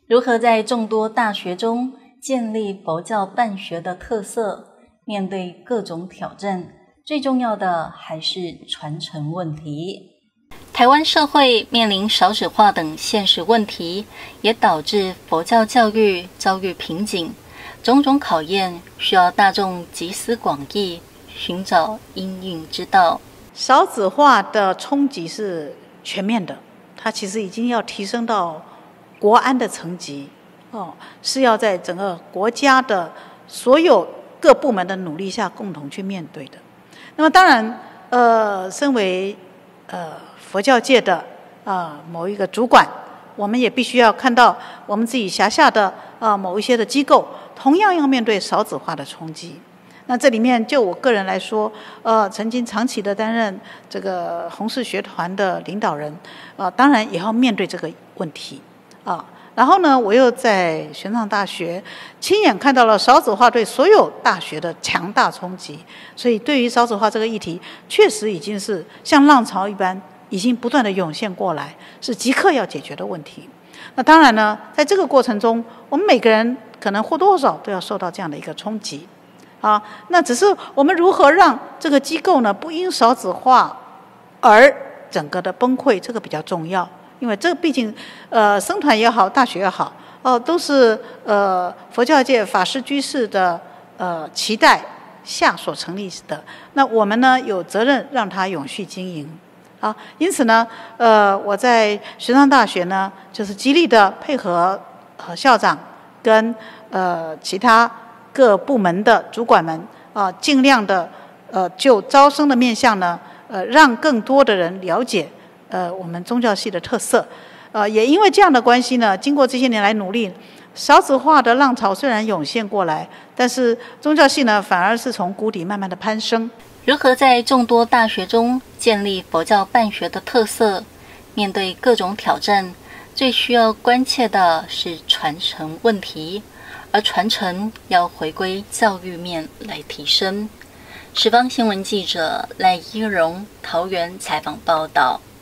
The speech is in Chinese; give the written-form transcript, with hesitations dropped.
如何在众多大学中建立佛教办学的特色？面对各种挑战，最重要的还是传承问题。台湾社会面临少子化等现实问题，也导致佛教教育遭遇瓶颈，种种考验需要大众集思广益，寻找因应之道。 少子化的冲击是全面的，它其实已经要提升到国安的层级，是要在整个国家的所有各部门的努力下共同去面对的。那么当然，身为佛教界的某一个主管，我们也必须要看到我们自己辖下的某一些的机构，同样要面对少子化的冲击。那这里面就我个人来说，曾经长期的担任这个弘誓学团的领导人，当然也要面对这个问题然后呢，我又在玄奘大学亲眼看到了少子化对所有大学的强大冲击，所以对于少子化这个议题，确实已经是像浪潮一般，已经不断的涌现过来，是即刻要解决的问题。那当然呢，在这个过程中，我们每个人可能或多或少都要受到这样的一个冲击那只是我们如何让这个机构呢不因少子化而整个的崩溃，这个比较重要。因为这毕竟僧团也好，大学也好都是佛教界法师居士的期待下所成立的。那我们呢有责任让它永续经营因此呢我在玄奘大学呢就是极力的配合校长跟其他各部门的主管们尽量的就招生的面向呢让更多的人了解我们宗教系的特色，也因为这样的关系呢，经过这些年来努力，少子化的浪潮虽然涌现过来，但是宗教系呢反而是从谷底慢慢的攀升。 如何在众多大学中建立佛教办学的特色？面对各种挑战，最需要关切的是传承问题，而传承要回归教育面来提升。时方新闻记者赖依荣桃园采访报道。